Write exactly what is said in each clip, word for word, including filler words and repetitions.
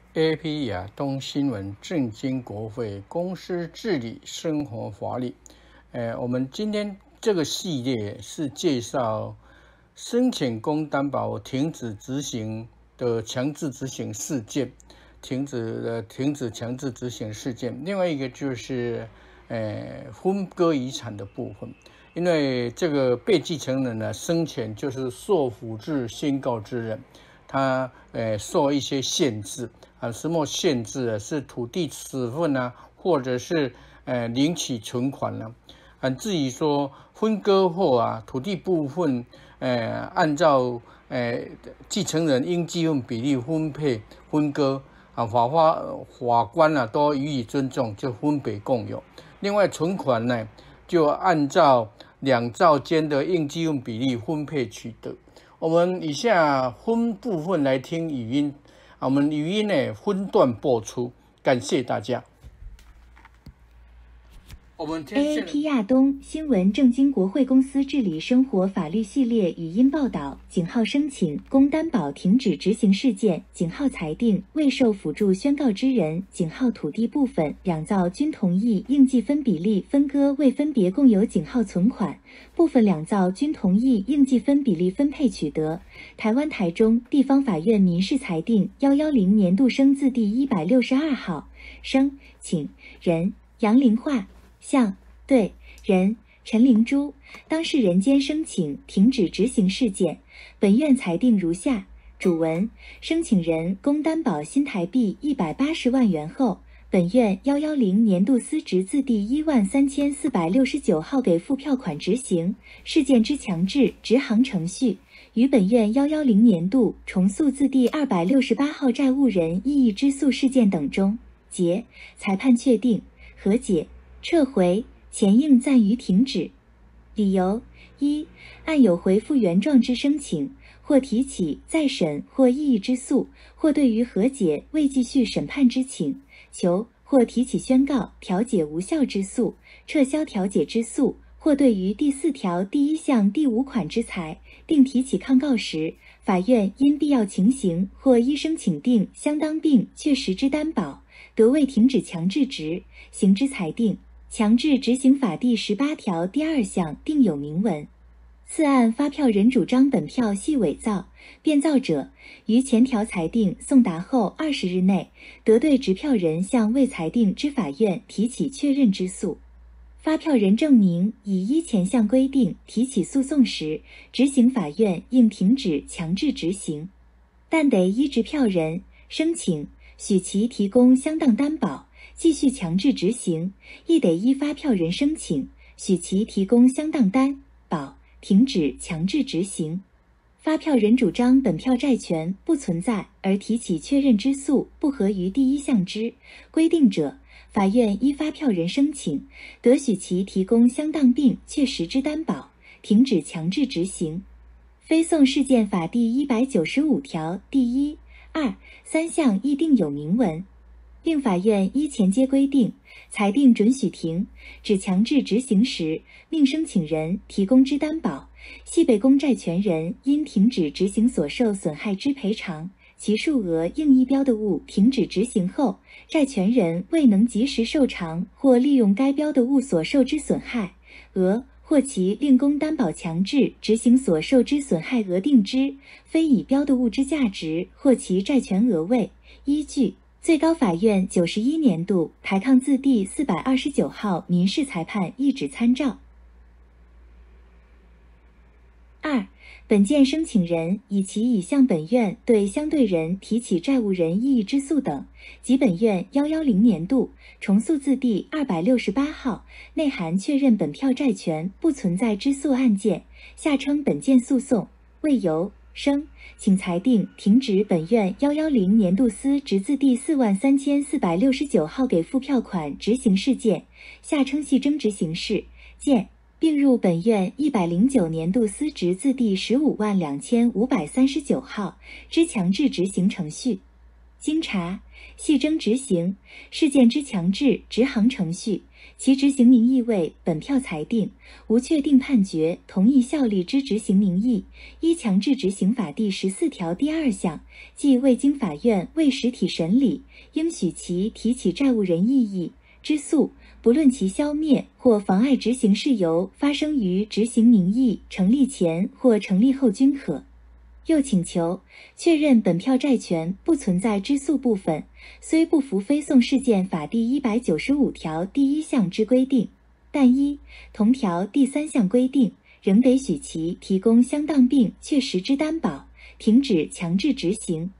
A P 亚东新闻政经国会公司治理生活法律。呃，我们今天这个系列是介绍申请公担保停止执行的强制执行事件，停止的停止强制执行事件。另外一个就是呃分割遗产的部分，因为这个被继承人呢生前就是受抚制宣告之人，他呃受一些限制啊，什么限制啊？是土地持份啊，或者是呃领取存款呢、啊？啊，至于说分割后啊，土地部分呃按照呃继承人应继分比例分配分割啊，法法法官啊都予以尊重，就分别共有。另外存款呢，就按照两兆间的应继分比例分配取得。我们以下分部分来听语音，啊，我们语音呢分段播出，感谢大家。我们 A A P 亚东新闻政经国会公司治理生活法律系列语音报道：井号申请公担保停止执行事件，井号裁定未受辅助宣告之人，井号土地部分两造均同意应继分比例分割未分别共有井号存款，部分两造均同意应继分比例分配取得。台湾台中地方法院民事裁定一一零年度生字第一百六十二号，申请人杨玲化。向对人陈灵珠，当事人间申请停止执行事件，本院裁定如下：主文，申请人公担保新台币一百八十万元后，本院一一零年度司职字第一万三千四百六十九号给付票款执行事件之强制执行程序，于本院一一零年度重诉字第二百六十八号债务人异议之诉事件等中，结裁判确定和解。撤回前应暂予停止。理由：一、按有回复原状之申请，或提起再审或异议之诉，或对于和解未继续审判之请求，或提起宣告调解无效之诉，撤销调解之诉，或对于第四条第一项第五款之裁定提起抗告时，法院因必要情形或依申请定相当并确实之担保，得未停止强制执行之裁定。强制执行法第十八条第二项定有明文。次案发票人主张本票系伪造，变造者于前条裁定送达后二十日内，得对执票人向未裁定之法院提起确认之诉。发票人证明已依前项规定提起诉讼时，执行法院应停止强制执行，但得依执票人申请许其提供相当担保继续强制执行，亦得依发票人申请许其提供相当担保停止强制执行。发票人主张本票债权不存在而提起确认之诉不合于第一项之规定者，法院依发票人申请得许其提供相当并确实之担保停止强制执行。非讼事件法第一百九十五条第一、二、三项亦定有明文，并法院依前皆规定裁定准许停止强制执行时，命申请人提供之担保系被公债权人因停止执行所受损害之赔偿，其数额应依标的物停止执行后，债权人未能及时受偿或利用该标的物所受之损害额，或其令公担保强制执行所受之损害额定之，非以标的物之价值或其债权额为依据。最高法院九十一年度台抗字第四百二十九号民事裁判一纸参照。二、本件申请人以其已向本院对相对人提起债务人异议之诉等，及本院一一零年度重诉字第二百六十八号内含确认本票债权不存在之诉案件，下称本件诉讼为由生，请裁定停止本院一一零年度司职字第四万三千四百六十九号给付票款执行事件，下称系争执行事件，并入本院一百零九年度司职字第十五万两千五百三十九号之强制执行程序。 经查，系争执行事件之强制执行程序，其执行名义为本票裁定，无确定判决同意效力之执行名义，依强制执行法第十四条第二项，即未经法院为实体审理，应许其提起债务人异议之诉，不论其消灭或妨碍执行事由发生于执行名义成立前或成立后均可。又请求确认本票债权不存在之诉部分，虽不符非讼事件法第一百九十五条第一项之规定，但依同条第三项规定，仍得许其提供相当并确实之担保，停止强制执行。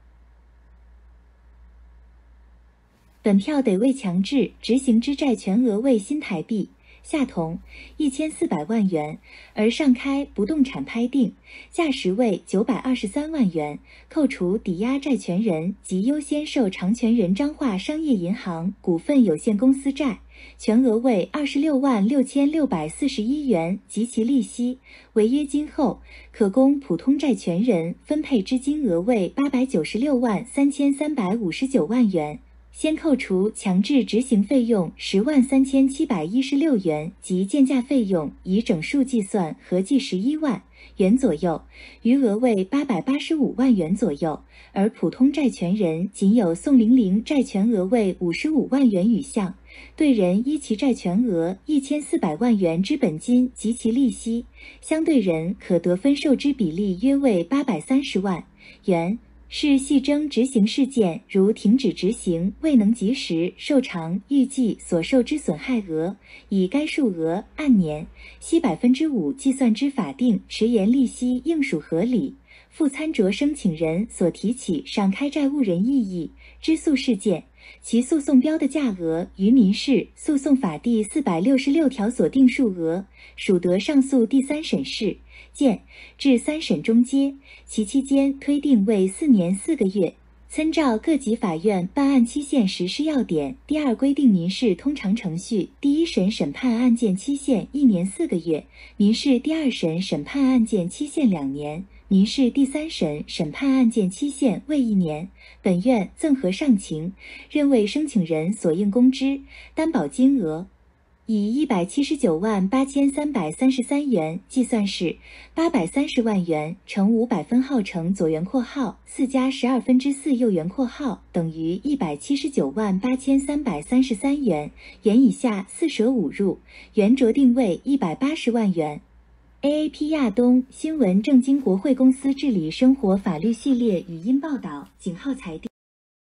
本票得为强制执行之债权额为新台币下同一千四百万元，而上开不动产拍定，价时为九百二十三万元，扣除抵押债权人及优先受偿权人彰化商业银行股份有限公司债，全额为二十六万六千六百四十一元及其利息，违约金后可供普通债权人分配之金额为八百九十六万三千三百五十九万元。先扣除强制执行费用十万三千七百一十六元及鉴价费用，以整数计算合计十一万元左右，余额为八百八十五万元左右，而普通债权人仅有宋玲玲债权额为五十五万元以上，对人依其债权额一千四百万元之本金及其利息，相对人可得分受之比例约为八百三十万元。是系争执行事件，如停止执行未能及时受偿预计所受之损害额，以该数额按年息百分之五计算之法定迟延利息应属合理。附参酌申请人所提起上开债务人异议之诉事件，其诉讼标的价额于民事诉讼法第四百六十六条所定数额，属得上诉第三审视见至三审终结，其期间推定为四年四个月。参照各级法院办案期限实施要点第二规定，民事通常程序第一审审判案件期限一年四个月，民事第二审审判案件期限两年，民事第三审审判案件期限为一年。本院赠核上情，认为申请人所应公之担保金额以一百七十九万八千三百三十三元计算是八百三十万元乘五百分号乘左元括号四加十二分之四右元括号等于一百七十九万八千三百三十三元，元以下四舍五入，原酌定为一百八十万元。A A P 亚东新闻正经国汇公司治理生活法律系列语音报道，井号裁定。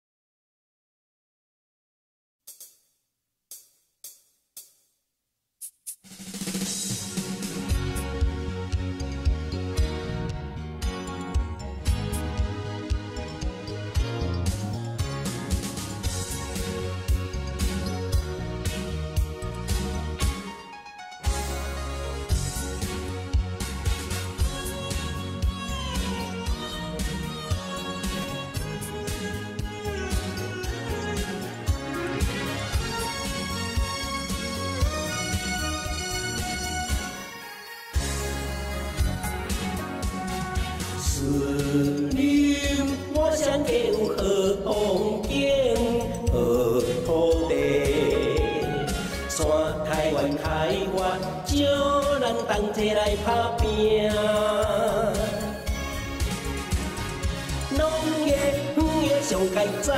森林，我想有好风景，好土地。山台湾开发，招人同齐来打拼。农业园业上该赞，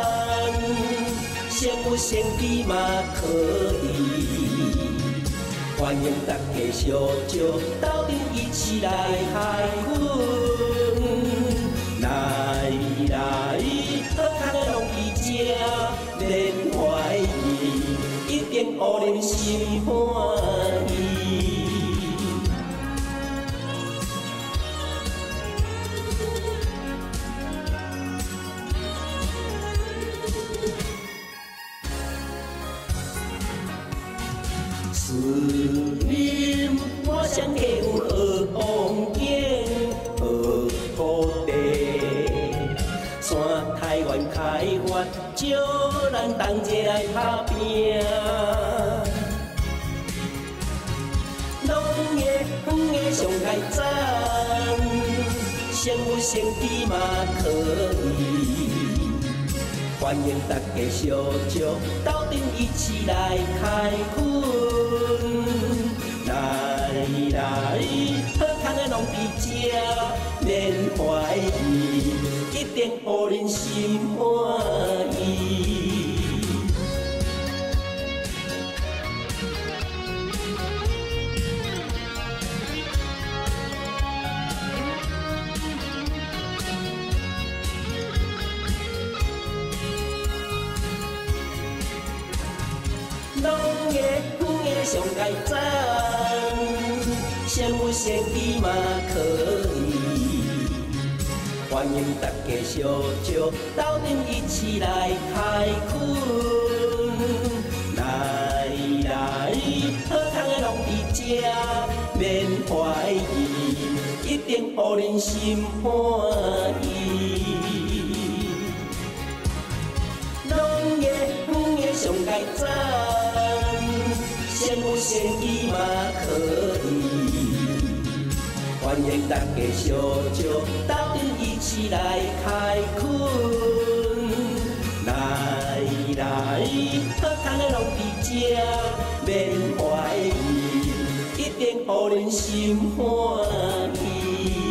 先有先机嘛可以。欢迎大家相招，斗阵一起来开垦。来来，好康的拢去吃，连怀疑，一定互人心欢喜。森林，我想有好风景，好土地。山台湾开发，招咱同齐来打拼。农业园业上该赞，先有先机嘛可以。 欢迎大家相招，斗阵一起来开垦。来来，好康的拢伫这，免怀疑，一定予人心满意。农业园的上界赞，先有先机嘛可以。欢迎大家相招，斗阵一起来开垦。来来，好康的拢伫这，免怀疑，一定予人心满意。农业园的上界赞。先有先机嘛可以，欢迎大家相招，斗阵一起来开垦。来来，好康的拢伫这，免怀疑，一定予人心满意。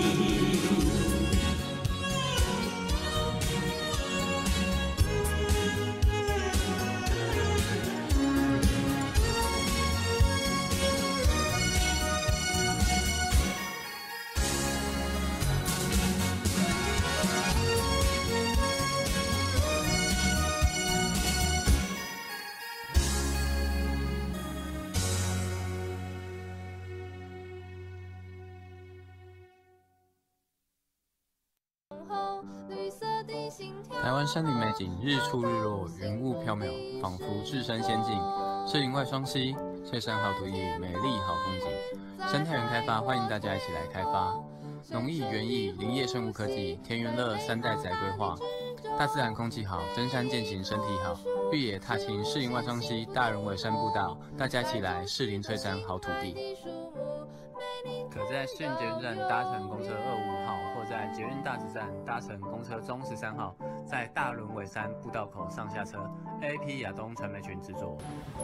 台湾山林美景，日出日落，云雾缥缈，仿佛置身仙境。是林外双溪，翠山好土地，美丽好风景。生态园开发，欢迎大家一起来开发。农艺、园艺、林业生物科技、田园乐三代宅规划。大自然空气好，真山健行身体好。绿野踏青，士林外双溪大人尾山步道，大家一起来士林翠山好土地。可在士林捷运站搭乘公车二五五号，或在捷运大直站搭乘公车中十三号，在大轮尾山步道口上下车。A A P 亚东传媒群制作。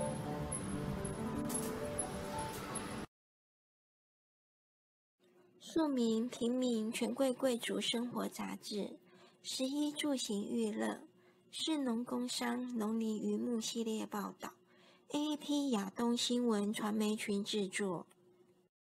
庶民、平民、权贵贵族生活杂志，食衣住行娱乐，士农工商、农林渔牧系列报道。A A P 亚东新闻传媒群制作。